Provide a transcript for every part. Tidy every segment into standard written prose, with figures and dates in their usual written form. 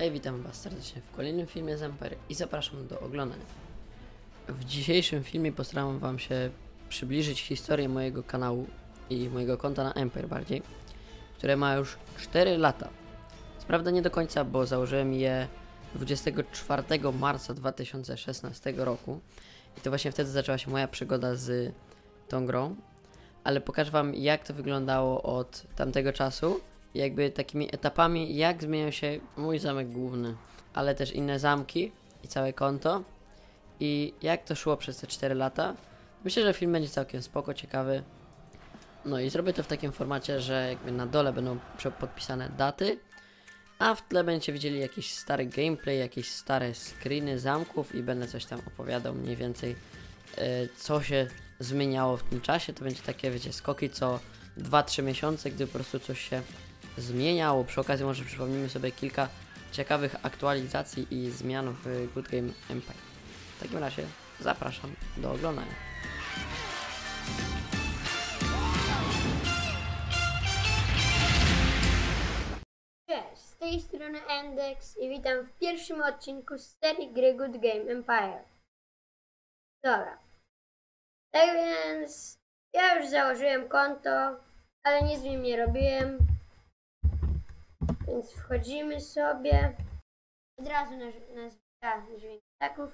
Hej, witam Was serdecznie w kolejnym filmie z Empire i zapraszam do oglądania. W dzisiejszym filmie postaram Wam się przybliżyć historię mojego kanału i mojego konta na Empire bardziej, które ma już 4 lata. Co prawda nie do końca, bo założyłem je 24 marca 2016 roku i to właśnie wtedy zaczęła się moja przygoda z tą grą, ale pokażę Wam, jak to wyglądało od tamtego czasu, jakby takimi etapami, jak zmieniał się mój zamek główny, ale też inne zamki i całe konto i jak to szło przez te 4 lata. Myślę, że film będzie całkiem spoko, ciekawy. No i zrobię to w takim formacie, że jakby na dole będą podpisane daty, a w tle będziecie widzieli jakiś stary gameplay, jakieś stare screeny zamków i będę coś tam opowiadał mniej więcej, co się zmieniało w tym czasie. To będzie takie, wiecie, skoki co 2-3 miesiące, gdy po prostu coś się zmieniało. Przy okazji może przypomnimy sobie kilka ciekawych aktualizacji i zmian w Good Game Empire. W takim razie zapraszam do oglądania. Cześć, z tej strony Endex i witam w pierwszym odcinku z serii gry Good Game Empire. Dobra. Tak więc ja już założyłem konto, ale nic w nim nie robiłem. Więc wchodzimy sobie. Od razu na dźwięk ptaków.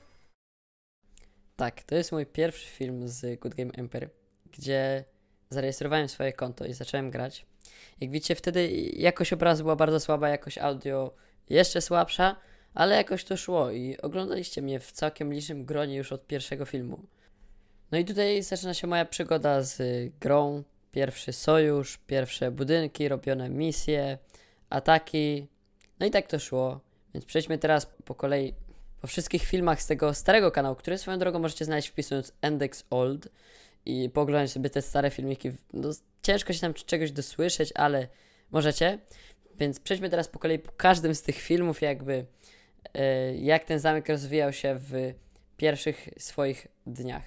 Tak, to jest mój pierwszy film z Good Game Empire, gdzie zarejestrowałem swoje konto i zacząłem grać. Jak widzicie, wtedy jakość obrazu była bardzo słaba, jakość audio jeszcze słabsza, ale jakoś to szło i oglądaliście mnie w całkiem licznym gronie już od pierwszego filmu. No i tutaj zaczyna się moja przygoda z grą. Pierwszy sojusz, pierwsze budynki, robione misje, ataki. No i tak to szło. Więc przejdźmy teraz po kolei po wszystkich filmach z tego starego kanału, który swoją drogą możecie znaleźć wpisując Endex Old i pooglądać sobie te stare filmiki. No, ciężko się tam czegoś dosłyszeć, ale możecie. Więc przejdźmy teraz po kolei po każdym z tych filmów, jakby jak ten zamek rozwijał się w pierwszych swoich dniach.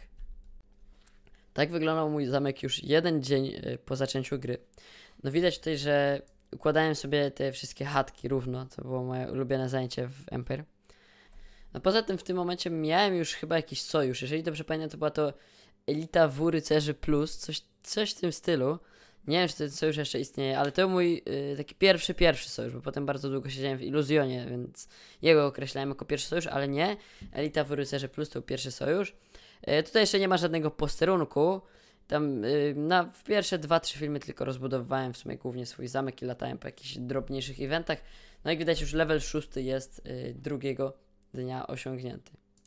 Tak wyglądał mój zamek już jeden dzień po zaczęciu gry. No widać tutaj, że układałem sobie te wszystkie chatki równo. To było moje ulubione zajęcie w Empire. No poza tym w tym momencie miałem już chyba jakiś sojusz. Jeżeli dobrze pamiętam, to była to Elita W Rycerzy Plus, coś w tym stylu. Nie wiem, czy ten sojusz jeszcze istnieje, ale to był mój taki pierwszy sojusz, bo potem bardzo długo siedziałem w Iluzjonie, więc jego określałem jako pierwszy sojusz, ale nie. Elita W Rycerzy Plus to był pierwszy sojusz. Tutaj jeszcze nie ma żadnego posterunku. Tam w pierwsze 2-3 filmy tylko rozbudowywałem w sumie głównie swój zamek i latałem po jakichś drobniejszych eventach. No jak widać już level 6 jest drugiego dnia osiągnięty.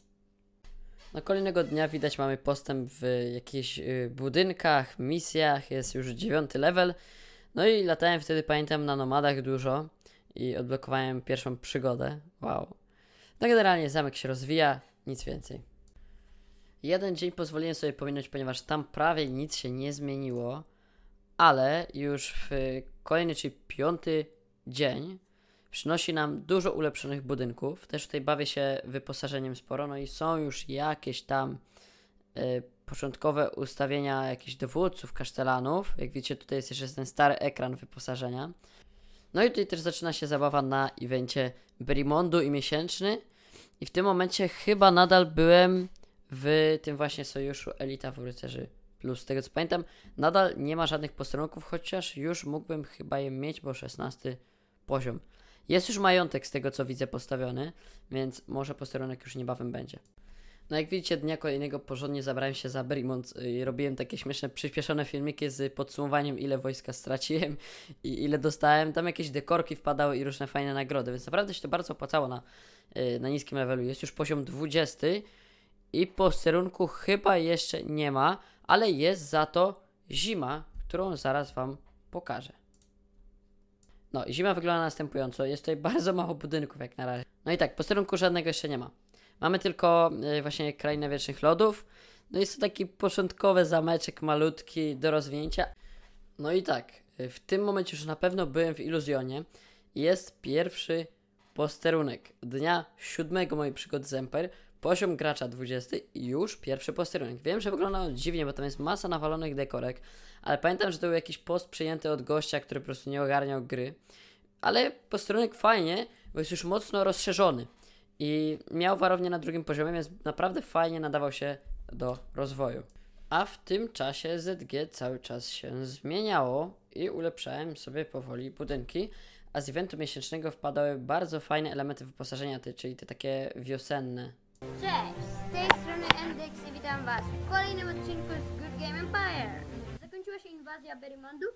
No kolejnego dnia widać mamy postęp w jakichś budynkach, misjach, jest już 9 level. No i latałem wtedy, pamiętam, na nomadach dużo i odblokowałem pierwszą przygodę. Wow. No generalnie zamek się rozwija, nic więcej. Jeden dzień pozwoliłem sobie pominąć, ponieważ tam prawie nic się nie zmieniło, ale już w kolejny, czyli 5 dzień przynosi nam dużo ulepszonych budynków. Też tutaj bawię się wyposażeniem sporo, no i są już jakieś tam początkowe ustawienia jakichś dowódców, kasztelanów. Jak widzicie, tutaj jest jeszcze ten stary ekran wyposażenia. No i tutaj też zaczyna się zabawa na evencie Berimondu i miesięczny. I w tym momencie chyba nadal byłem w tym właśnie sojuszu Elita W Rycerzy Plus. Z tego co pamiętam, nadal nie ma żadnych posterunków, chociaż już mógłbym chyba je mieć, bo 16 poziom. Jest już majątek z tego co widzę postawiony, więc może posterunek już niebawem będzie. No jak widzicie, dnia kolejnego porządnie zabrałem się za Berimont i robiłem takie śmieszne, przyspieszone filmiki z podsumowaniem, ile wojska straciłem i ile dostałem. Tam jakieś dekorki wpadały i różne fajne nagrody, więc naprawdę się to bardzo opłacało na niskim levelu. Jest już poziom 20 i posterunku chyba jeszcze nie ma, ale jest za to zima, którą zaraz Wam pokażę. No i zima wygląda następująco. Jest tutaj bardzo mało budynków jak na razie. No i tak, posterunku żadnego jeszcze nie ma. Mamy tylko właśnie Krainę Wiecznych Lodów. No jest to taki początkowy zameczek malutki do rozwinięcia. No i tak, w tym momencie już na pewno byłem w Iluzjonie. Jest pierwszy posterunek dnia 7 mojej przygody z Empire. Poziom gracza 20 i już pierwszy posterunek. Wiem, że wygląda on dziwnie, bo tam jest masa nawalonych dekorek, ale pamiętam, że to był jakiś post przyjęty od gościa, który po prostu nie ogarniał gry. Ale posterunek fajnie bo jest już mocno rozszerzony i miał warownię na drugim poziomie, więc naprawdę fajnie nadawał się do rozwoju. A w tym czasie ZG cały czas się zmieniało i ulepszałem sobie powoli budynki, a z eventu miesięcznego wpadały bardzo fajne elementy wyposażenia, czyli te takie wiosenne. Cześć, z tej strony Endex i witam Was w kolejnym odcinku z Good Game Empire. Zakończyła się inwazja Berrymondu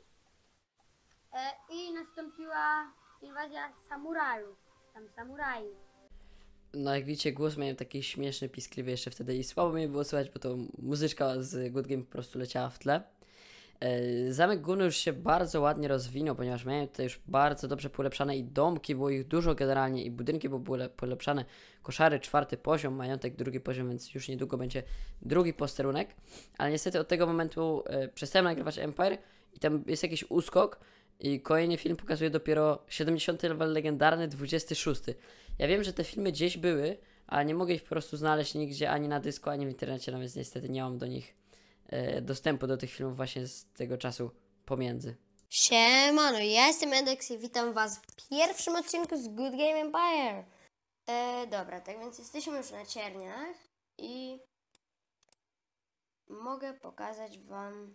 i nastąpiła inwazja samurajów. Tam samuraji. No jak widzicie, głos miałem taki śmieszny, piskliwy jeszcze wtedy i słabo mnie było słychać, bo to muzyczka z Good Game po prostu leciała w tle. Zamek główny już się bardzo ładnie rozwinął, ponieważ miałem tutaj już bardzo dobrze polepszane i domki, było ich dużo generalnie i budynki były polepszane, koszary 4. poziom, majątek 2. poziom, więc już niedługo będzie drugi posterunek, ale niestety od tego momentu przestałem nagrywać Empire i tam jest jakiś uskok i kolejny film pokazuje dopiero 70 level legendarny, 26. Ja wiem, że te filmy gdzieś były, ale nie mogę ich po prostu znaleźć nigdzie, ani na dysku, ani w internecie, no więc niestety nie mam do nich dostępu do tych filmów właśnie z tego czasu pomiędzy. Siemano, ja jestem Endex i witam Was w pierwszym odcinku z Good Game Empire. Dobra, tak więc jesteśmy już na cierniach i mogę pokazać Wam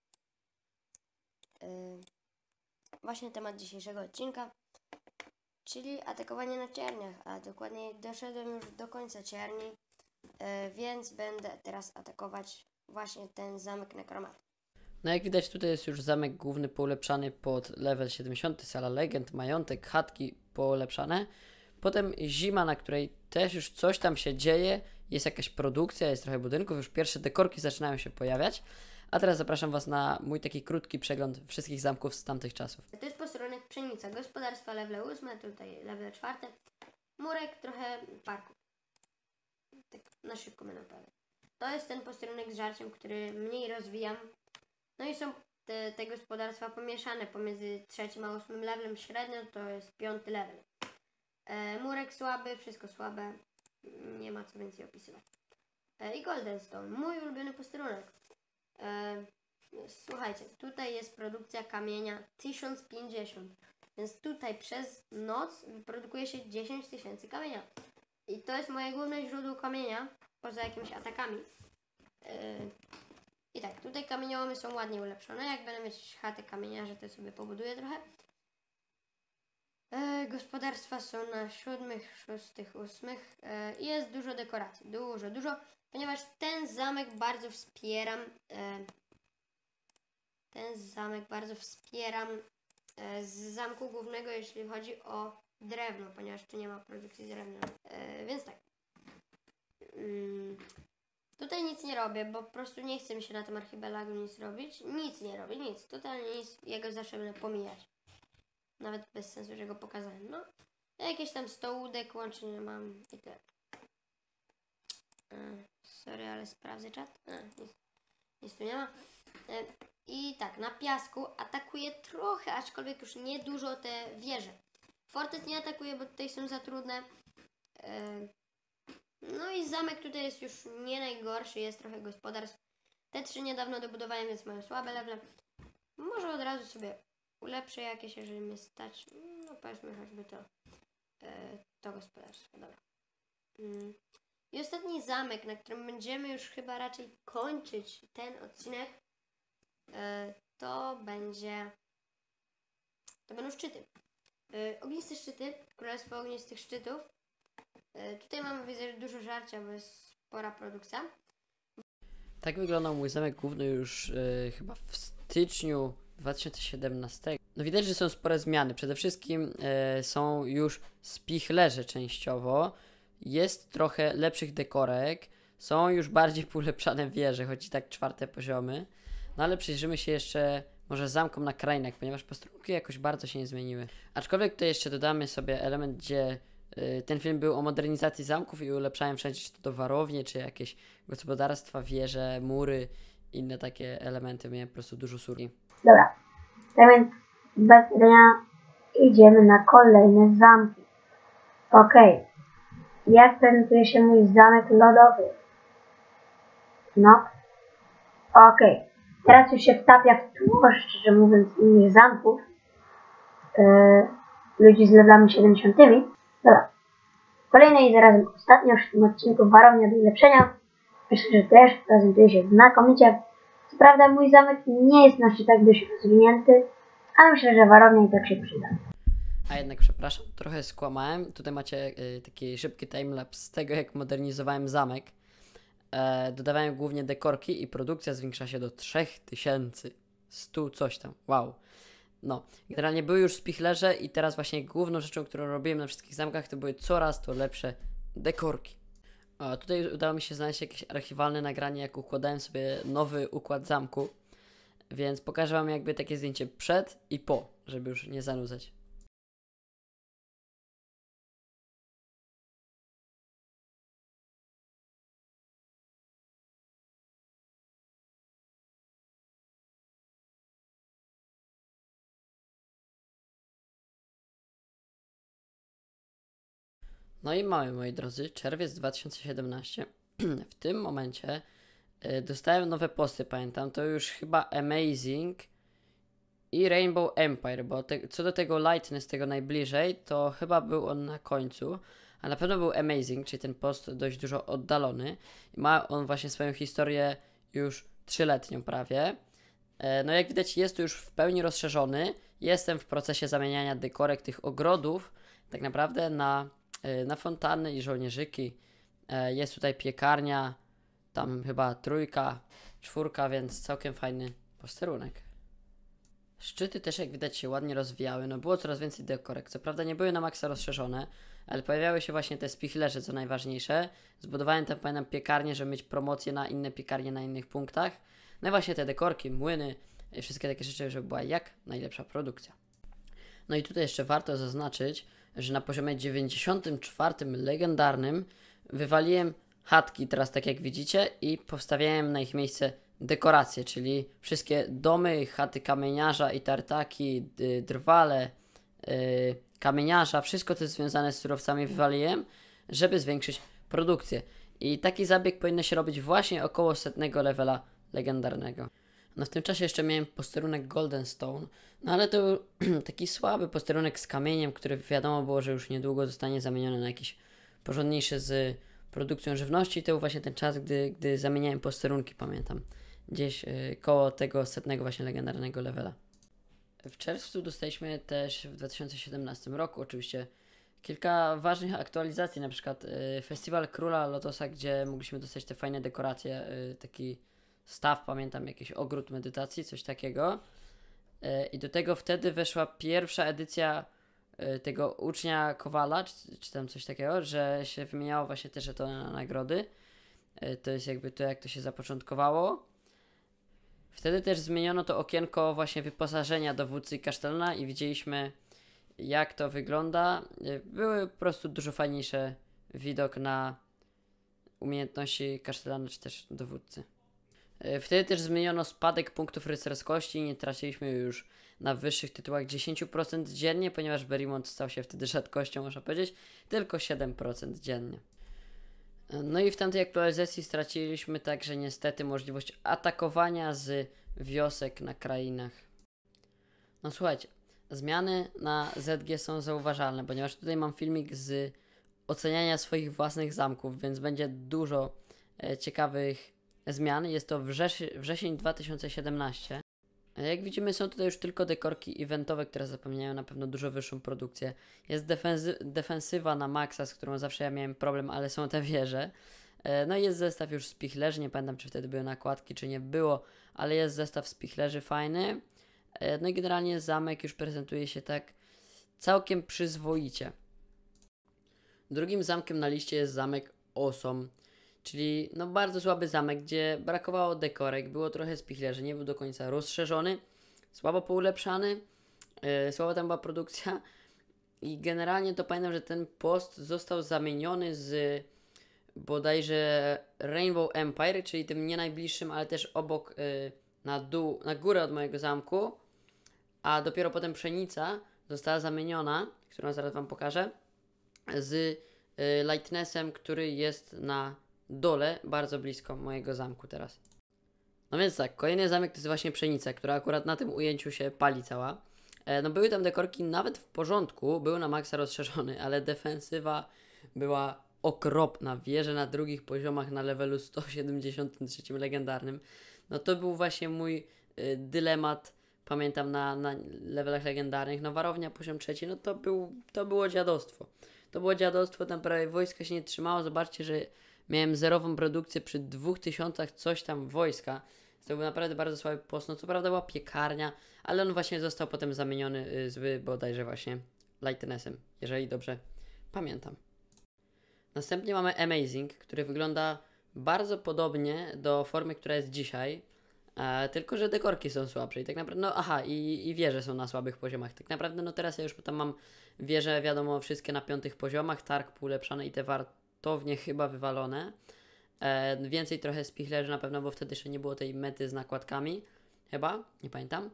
właśnie temat dzisiejszego odcinka, czyli atakowanie na cierniach, a dokładniej doszedłem już do końca cierni, więc będę teraz atakować właśnie ten zamek nekromanty. No jak widać, tutaj jest już zamek główny poulepszany pod level 70, sala legend, majątek, chatki poulepszane. Potem zima, na której też już coś tam się dzieje, jest jakaś produkcja, jest trochę budynków, już pierwsze dekorki zaczynają się pojawiać. A teraz zapraszam Was na mój taki krótki przegląd wszystkich zamków z tamtych czasów. To jest posterunek Pszenica, gospodarstwa level 8, tutaj level 4, murek, trochę parku. Tak na szybko będę opowiadać. To jest ten posterunek z żarciem, który mniej rozwijam. No i są te gospodarstwa pomieszane pomiędzy 3. a 8 levelem, średnio to jest 5. level. Murek słaby, wszystko słabe, nie ma co więcej opisywać. I Golden Stone, mój ulubiony posterunek. Słuchajcie, tutaj jest produkcja kamienia 1050, więc tutaj przez noc wyprodukuje się 10 000 kamienia. I to jest moje główne źródło kamienia, poza jakimiś atakami. I tak, tutaj kamieniołomy są ładnie ulepszone. Jak będę mieć chatę kamieniarza, to sobie pobuduję trochę. Gospodarstwa są na 7., 6., 8. I jest dużo dekoracji. Dużo. Ponieważ ten zamek bardzo wspieram. Z zamku głównego, jeśli chodzi o drewno, ponieważ tu nie ma produkcji drewna. Więc tak. Tutaj nic nie robię, bo po prostu nie chcę mi się na tym archipelagu nic robić. Nic nie robię, nic. Totalnie nic. Ja go zawsze będę pomijać. Nawet bez sensu, że go pokazałem. No. Jakieś tam 100 łódek łącznie mam i tyle. Sorry, ale sprawdzę czat. Nic tu nie ma. I tak, na piasku atakuje trochę, aczkolwiek już nie dużo te wieże. Fortet nie atakuje, bo tutaj są za trudne. No i zamek tutaj jest już nie najgorszy, jest trochę gospodarstw. Te 3 niedawno dobudowałem, więc mają słabe level. Może od razu sobie ulepszę jakieś, jeżeli mnie stać. No powiedzmy choćby to gospodarstwo, dobra. I ostatni zamek, na którym będziemy już chyba raczej kończyć ten odcinek, to będą szczyty. Ogniste szczyty, królestwo ognistych szczytów. Tutaj mamy, widzę, dużo żarcia, bo jest spora produkcja. Tak wyglądał mój zamek główny już chyba w styczniu 2017. No widać, że są spore zmiany. Przede wszystkim są już spichlerze częściowo. Jest trochę lepszych dekorek. Są już bardziej ulepszane wieże, choć i tak 4. poziomy. No ale przyjrzymy się jeszcze może zamkom na krainach, ponieważ posterunki jakoś bardzo się nie zmieniły. Aczkolwiek tutaj jeszcze dodamy sobie element, gdzie ten film był o modernizacji zamków i ulepszałem wszędzie, czy to warownie, czy jakieś gospodarstwa, wieże, mury, inne takie elementy. Miałem po prostu dużo surki. Dobra, tak więc bez gadania idziemy na kolejne zamki. Okej. Jak prezentuje się mój zamek lodowy? No. Okej. Teraz już się wtapia w tło, szczerze mówiąc, innych zamków. Ludzi z levelami 70. Dobra. Kolejny i zarazem ostatni już w tym odcinku warownia do ulepszenia. Myślę, że też prezentuje się znakomicie. Co prawda mój zamek nie jest na szczytach dość rozwinięty, ale myślę, że warownia i tak się przyda. A jednak przepraszam, trochę skłamałem. Tutaj macie taki szybki timelapse z tego, jak modernizowałem zamek. Dodawałem głównie dekorki i produkcja zwiększa się do 3100 coś tam. Wow. No, generalnie były już spichlerze i teraz właśnie główną rzeczą, którą robiłem na wszystkich zamkach, to były coraz to lepsze dekorki. A tutaj udało mi się znaleźć jakieś archiwalne nagranie, jak układałem sobie nowy układ zamku, więc pokażę wam jakby takie zdjęcie przed i po, żeby już nie zanudzać. No i mamy, moi drodzy, czerwiec 2017. W tym momencie dostałem nowe posty, pamiętam, to już chyba Amazing i Rainbow Empire, bo co do tego Lightness, tego najbliżej, to chyba był on na końcu, a na pewno był Amazing, czyli ten post dość dużo oddalony. I ma on właśnie swoją historię już 3-letnią prawie. No jak widać jest to już w pełni rozszerzony. Jestem w procesie zamieniania dekorek tych ogrodów tak naprawdę na fontanny i żołnierzyki. Jest tutaj piekarnia, tam chyba 3, 4, więc całkiem fajny posterunek. Szczyty też jak widać się ładnie rozwijały, no było coraz więcej dekorek. Co prawda nie były na maksa rozszerzone, ale pojawiały się właśnie te spichlerze, co najważniejsze. Zbudowałem tam, pamiętam, piekarnię, żeby mieć promocję na inne piekarnie na innych punktach. No i właśnie te dekorki, młyny i wszystkie takie rzeczy, żeby była jak najlepsza produkcja. No i tutaj jeszcze warto zaznaczyć, że na poziomie 94 legendarnym wywaliłem chatki, teraz tak jak widzicie, i powstawiałem na ich miejsce dekoracje, czyli wszystkie domy, chaty kamieniarza i tartaki, drwale, kamieniarza, wszystko co jest związane z surowcami wywaliłem, żeby zwiększyć produkcję. I taki zabieg powinno się robić właśnie około 100 levela legendarnego. No w tym czasie jeszcze miałem posterunek Golden Stone, no ale to był taki słaby posterunek z kamieniem, który wiadomo było, że już niedługo zostanie zamieniony na jakiś porządniejszy z produkcją żywności. To był właśnie ten czas, gdy zamieniałem posterunki, pamiętam, gdzieś koło tego 100 właśnie legendarnego levela. W czerwcu dostaliśmy też w 2017 roku oczywiście kilka ważnych aktualizacji, na przykład Festiwal Króla Lotosa, gdzie mogliśmy dostać te fajne dekoracje, taki staw, pamiętam, jakiś ogród medytacji, coś takiego. I do tego wtedy weszła pierwsza edycja tego ucznia Kowala, czy tam coś takiego, że się wymieniało właśnie te żetony na nagrody. To jest jakby to, jak to się zapoczątkowało. Wtedy też zmieniono to okienko właśnie wyposażenia dowódcy kasztelana i widzieliśmy, jak to wygląda. Były po prostu dużo fajniejsze widok na umiejętności kasztelana czy też dowódcy. Wtedy też zmieniono spadek punktów rycerskości i nie traciliśmy już na wyższych tytułach 10% dziennie, ponieważ Berimont stał się wtedy rzadkością, można powiedzieć, tylko 7% dziennie. No i w tamtej aktualizacji straciliśmy także niestety możliwość atakowania z wiosek na krainach. No słuchajcie, zmiany na ZG są zauważalne, ponieważ tutaj mam filmik z oceniania swoich własnych zamków, więc będzie dużo ciekawych zmian. Jest to wrzesień 2017. Jak widzimy, są tutaj już tylko dekorki eventowe, które zapewniają na pewno dużo wyższą produkcję. Jest defensywa na maksa, z którą zawsze ja miałem problem, ale są te wieże. No i jest zestaw już spichlerzy, nie pamiętam czy wtedy były nakładki, czy nie było, ale jest zestaw spichlerzy fajny. No i generalnie zamek już prezentuje się tak całkiem przyzwoicie. Drugim zamkiem na liście jest zamek Osom, czyli no bardzo słaby zamek, gdzie brakowało dekorek, było trochę spichlerzy, nie był do końca rozszerzony, słabo poulepszany, słaba tam była produkcja i generalnie to pamiętam, że ten post został zamieniony z bodajże Rainbow Empire, czyli tym nie najbliższym, ale też obok na górę od mojego zamku, a dopiero potem Pszenica została zamieniona, którą zaraz wam pokażę, z Lightnessem, który jest na dole, bardzo blisko mojego zamku teraz. No więc tak, kolejny zamek to jest właśnie Pszenica, która akurat na tym ujęciu się pali cała. No były tam dekorki nawet w porządku, był na maksa rozszerzony, ale defensywa była okropna. Wieże na drugich poziomach na levelu 173 legendarnym. No to był właśnie mój dylemat, pamiętam na levelach legendarnych. No warownia poziom 3, no to było dziadostwo. To było dziadostwo, tam prawie wojska się nie trzymało. Zobaczcie, że miałem zerową produkcję przy 2000 coś tam wojska. To był naprawdę bardzo słaby post. No co prawda była piekarnia, ale on właśnie został potem zamieniony z bodajże właśnie Lightnessem, jeżeli dobrze pamiętam. Następnie mamy Amazing, który wygląda bardzo podobnie do formy, która jest dzisiaj, tylko że dekorki są słabsze i tak naprawdę, no aha, i wieże są na słabych poziomach. Tak naprawdę, no teraz ja już tam mam wieże, wiadomo, wszystkie na 5 poziomach, targ poulepszany i te wartownie chyba wywalone. Więcej trochę spichlerzy na pewno, bo wtedy jeszcze nie było tej mety z nakładkami, chyba, nie pamiętam.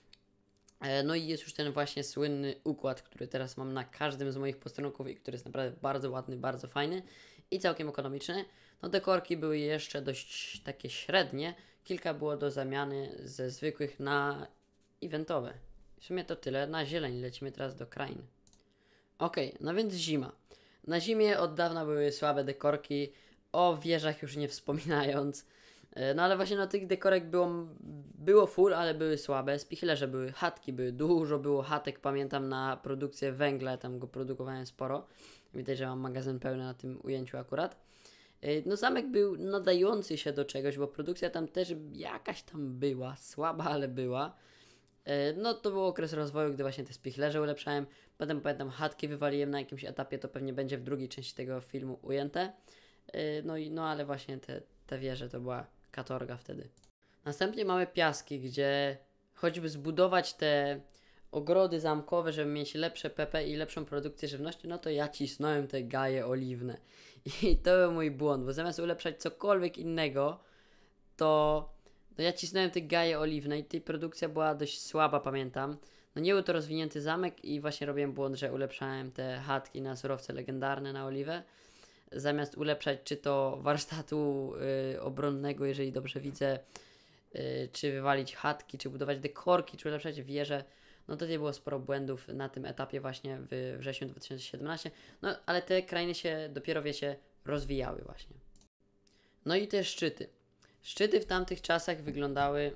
No i jest już ten właśnie słynny układ, który teraz mam na każdym z moich posterunków i który jest naprawdę bardzo ładny, bardzo fajny i całkiem ekonomiczny. No dekorki były jeszcze dość takie średnie, kilka było do zamiany ze zwykłych na eventowe. W sumie to tyle, na zieleń lecimy teraz do krain. Okej, no więc zima. Na zimie od dawna były słabe dekorki, o wieżach już nie wspominając. No ale właśnie no tych dekorek było full, ale były słabe. Spichlerze były, chatki były, dużo było chatek, pamiętam na produkcję węgla, tam go produkowałem sporo. Widać, że mam magazyn pełny na tym ujęciu akurat. No zamek był nadający się do czegoś, bo produkcja tam też jakaś tam była, słaba, ale była. No to był okres rozwoju, gdy właśnie te spichlerze ulepszałem. Potem pamiętam chatki wywaliłem na jakimś etapie, to pewnie będzie w drugiej części tego filmu ujęte. No ale właśnie te wieże to była katorga wtedy. Następnie mamy piaski, gdzie choćby zbudować te ogrody zamkowe, żeby mieć lepsze PP i lepszą produkcję żywności, no to ja cisnąłem te gaje oliwne. I to był mój błąd, bo zamiast ulepszać cokolwiek innego, to ja cisnąłem te gaje oliwne i tej produkcja była dość słaba, pamiętam. No nie był to rozwinięty zamek i właśnie robiłem błąd, że ulepszałem te chatki na surowce legendarne, na oliwę. Zamiast ulepszać czy to warsztatu obronnego, jeżeli dobrze widzę, czy wywalić chatki, czy budować dekorki, czy ulepszać wieże, no to tutaj było sporo błędów na tym etapie właśnie w wrześniu 2017, no ale te krainy się dopiero, wiecie, rozwijały właśnie. No i te szczyty. Szczyty w tamtych czasach wyglądały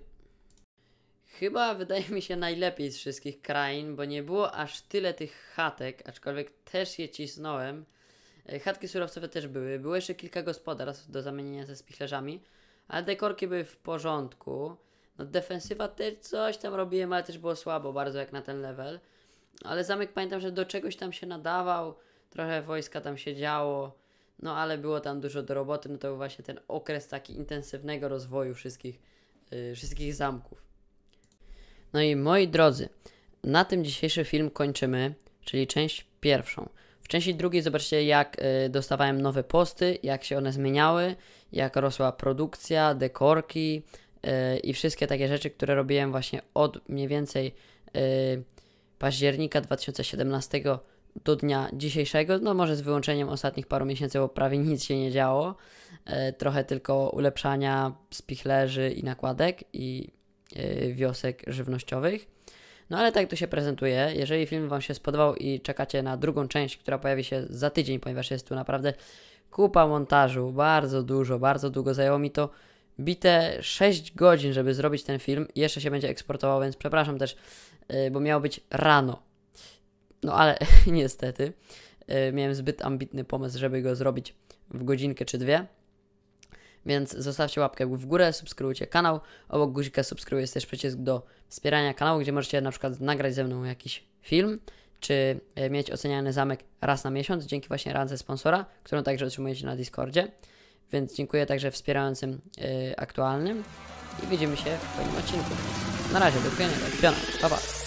chyba, wydaje mi się, najlepiej z wszystkich krain, bo nie było aż tyle tych chatek, aczkolwiek też je cisnąłem. Chatki surowcowe też były. Było jeszcze kilka gospodarstw do zamienienia ze spichlerzami, ale dekorki były w porządku. No defensywa też coś tam robiłem, ale też było słabo bardzo jak na ten level. Ale zamek pamiętam, że do czegoś tam się nadawał, trochę wojska tam się działo, no ale było tam dużo do roboty, no to był właśnie ten okres taki intensywnego rozwoju wszystkich zamków. No i moi drodzy, na tym dzisiejszy film kończymy, czyli część pierwszą. W części drugiej zobaczcie, jak dostawałem nowe posty, jak się one zmieniały, jak rosła produkcja, dekorki i wszystkie takie rzeczy, które robiłem właśnie od mniej więcej października 2017 do dnia dzisiejszego, no może z wyłączeniem ostatnich paru miesięcy, bo prawie nic się nie działo, trochę tylko ulepszania spichlerzy i nakładek i wiosek żywnościowych. No ale tak to się prezentuje. Jeżeli film Wam się spodobał i czekacie na drugą część, która pojawi się za tydzień, ponieważ jest tu naprawdę kupa montażu, bardzo długo zajęło mi to bite 6 godzin, żeby zrobić ten film i jeszcze się będzie eksportował, więc przepraszam też, bo miało być rano. No ale niestety miałem zbyt ambitny pomysł, żeby go zrobić w godzinkę czy dwie. Więc zostawcie łapkę w górę, subskrybujcie kanał. Obok guzika subskrybuj jest też przycisk do wspierania kanału, gdzie możecie na przykład nagrać ze mną jakiś film, czy mieć oceniany zamek raz na miesiąc, dzięki właśnie randze sponsora, którą także otrzymujecie na Discordzie. Więc dziękuję także wspierającym aktualnym i widzimy się w kolejnym odcinku. Na razie, do widzenia, pa pa.